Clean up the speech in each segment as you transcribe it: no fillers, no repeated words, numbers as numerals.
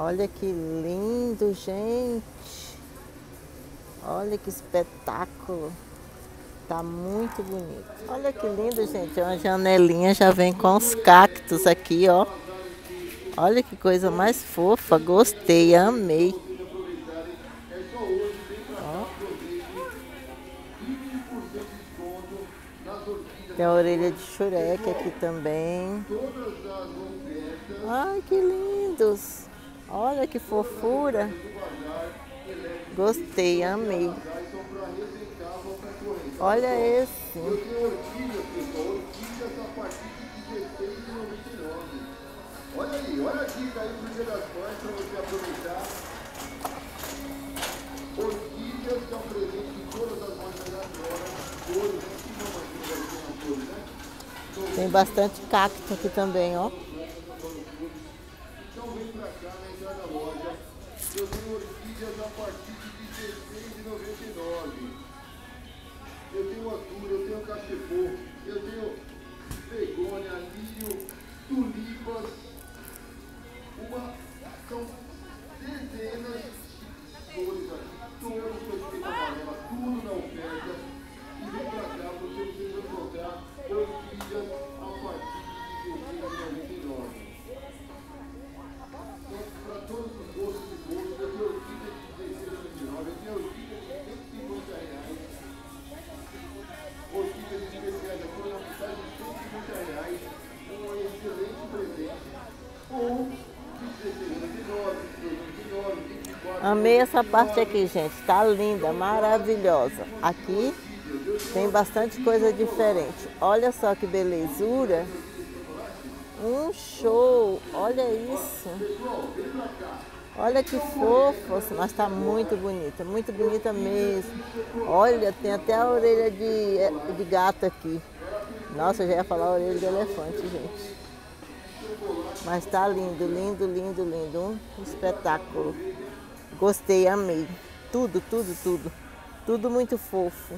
Olha que lindo, gente. Olha que espetáculo. Tá muito bonito. Olha que lindo, gente. Uma janelinha já vem com os cactos aqui, ó. Olha que coisa mais fofa. Gostei, amei. Ó. Tem a orelha de Shrek aqui também. Ai, que lindos. Olha que fofura. Gostei, amei. Olha esse. Olha aí, olha a dica aí pro Dia das Mães para você aproveitar. Orquídeas que é um presente de todas as mães da agora. Tem bastante cacto aqui também, ó. Então vem pra cá na entrada da loja. Eu tenho orquídeas a partir de R$16,99. Eu tenho azul, eu tenho cachepô, eu tenho begônia, lírio, tulipas. São dezenas de flores aqui, todas com etiqueta amarela, tudo na oferta. E vem pra cá porque você vai encontrar orquídeas a partir de R$16,99. Então, para todos os gostos e gostos, eu tenho orquídea de R$16,99, eu tenho orquídea de R$150. Orquídeas especiais, a cor na metade de R$150, um excelente presente. Ou amei essa parte aqui, gente. Tá linda, maravilhosa. Aqui tem bastante coisa diferente. Olha só que belezura. Um show. Olha isso. Olha que fofo. Mas tá muito bonita mesmo. Olha, tem até a orelha de gato aqui. Nossa, eu já ia falar a orelha de elefante, gente. Mas tá lindo, lindo, lindo, lindo. Um espetáculo. Gostei, amei. Tudo, tudo, tudo. Tudo muito fofo.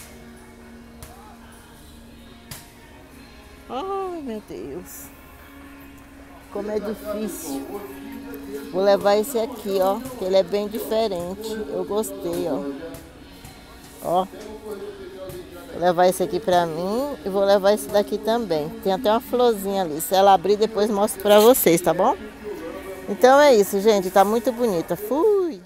Ai, meu Deus. Como é difícil. Vou levar esse aqui, ó. Que ele é bem diferente. Eu gostei, ó. Ó. Vou levar esse aqui pra mim e vou levar esse daqui também. Tem até uma florzinha ali. Se ela abrir, depois mostro pra vocês, tá bom? Então é isso, gente. Tá muito bonita. Fui!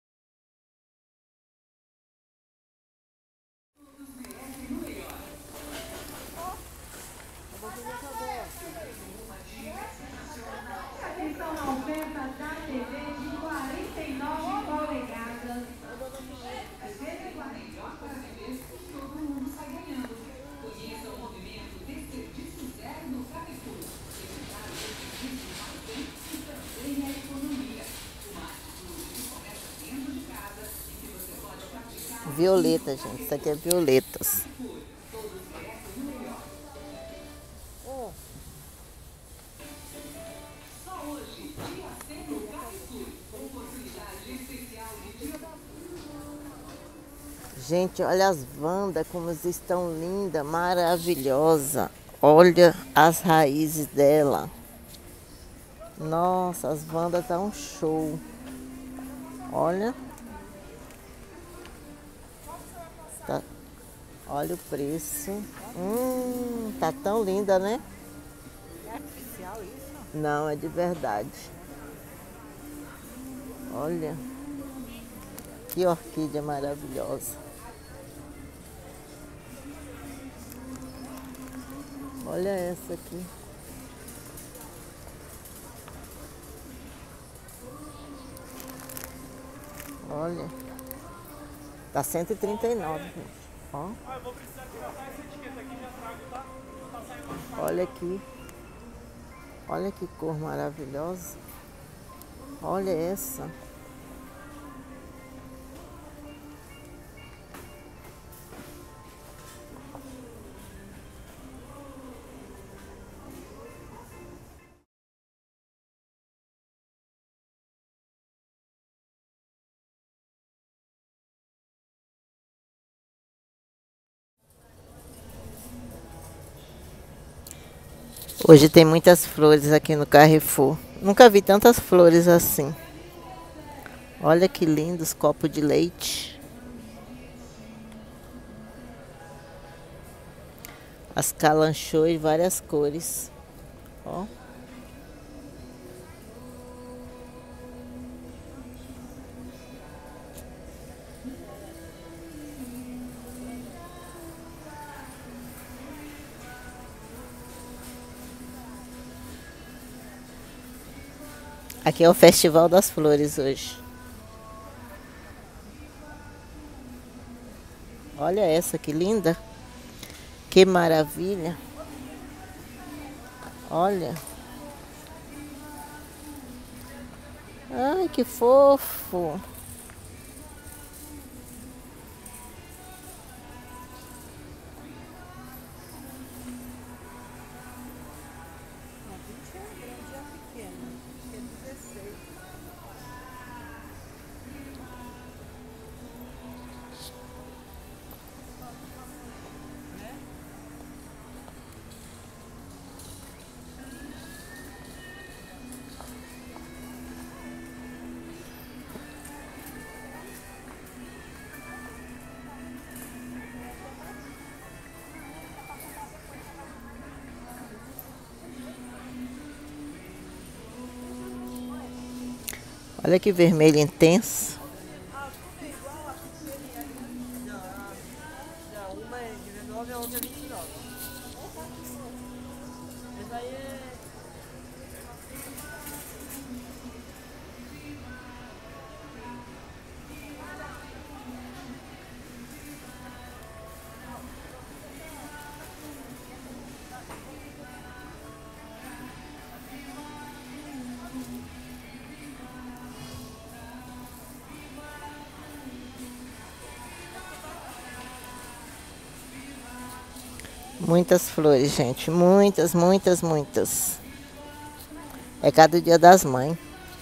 Atenção na oferta da TV de 49 polegadas. A TV 49 para bebês, todo mundo sai ganhando. Conheça o movimento Desperdício Zero no Carrefour. Evitar o desperdício mais bem e também a economia. Uma atitude que começa dentro de casa e que você pode praticar. Violeta, gente. Isso aqui é violetas. Gente, olha as Wanda como estão lindas, maravilhosa. Olha as raízes dela. Nossa, as Wanda tá um show. Olha. Tá. Olha o preço. Tá tão linda, né? É artificial isso? Não, é de verdade. Olha. Que orquídea maravilhosa. Olha essa aqui. Olha. Tá 139, gente. Ó. Eu vou precisar tirar essa etiqueta aqui, já trago, tá? Tá saindo. Olha aqui. Olha que cor maravilhosa. Olha essa. Hoje tem muitas flores aqui no Carrefour. Nunca vi tantas flores assim. Olha que lindos copos de leite. As calanchô em várias cores. Ó. Aqui é o Festival das Flores hoje. Olha essa que linda. Que maravilha. Olha. Ai, que fofo. Olha que vermelho intenso. Não, uma é 19 e a outra é 29. Essa aí é... Muitas flores, gente. Muitas, muitas, muitas. É cada dia das mães.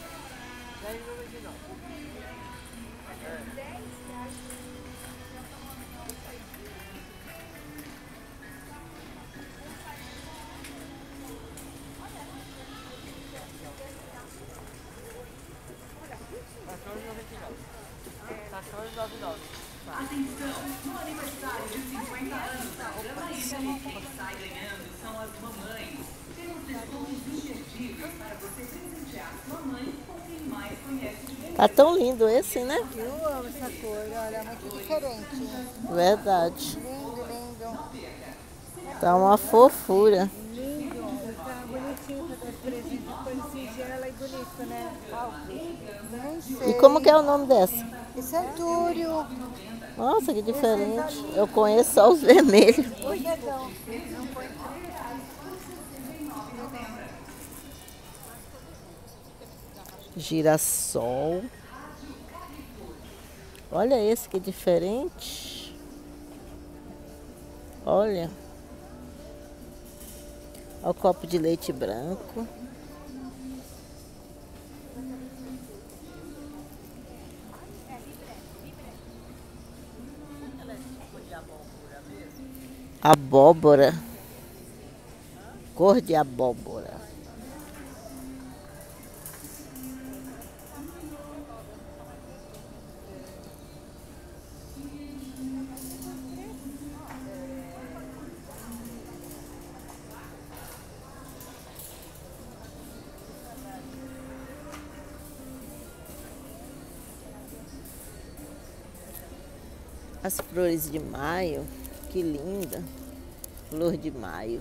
Atenção, no aniversário de 50 anos da Jamaíca, quem sai ganhando são as mamães. Temos descontos imperdíveis para você presentear sua mãe ou quem mais conhece de você. Tá tão lindo esse, né? Eu amo essa cor, olha, é muito diferente. Verdade. Lindo, lindo. Tá uma fofura. Lindo. Tá bonitinho pra dar de presente. Depois singela e bonito, né? Nem sei. E como que é o nome dessa? Esse é Túrio. Nossa, que diferente. Eu conheço só os vermelhos. Obrigadão. Não foi Girassol. Olha esse que diferente. Olha. Olha o copo de leite branco. Abóbora. Cor de abóbora. As flores de maio, que linda. Flor de maio.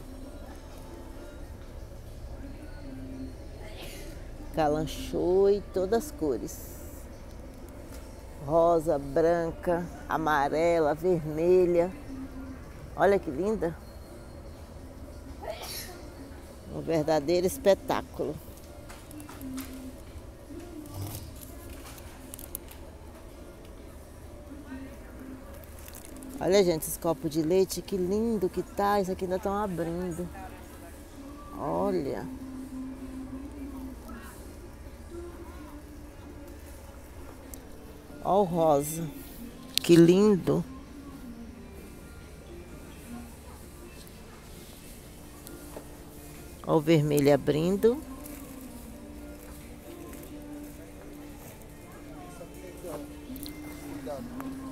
Calanchô e todas as cores. Rosa, branca, amarela, vermelha. Olha que linda. Um verdadeiro espetáculo. Olha, gente, esse copo de leite, que lindo que tá. Isso aqui ainda estão abrindo. Olha. Olha o rosa. Que lindo. Olha o vermelho abrindo. obrigado.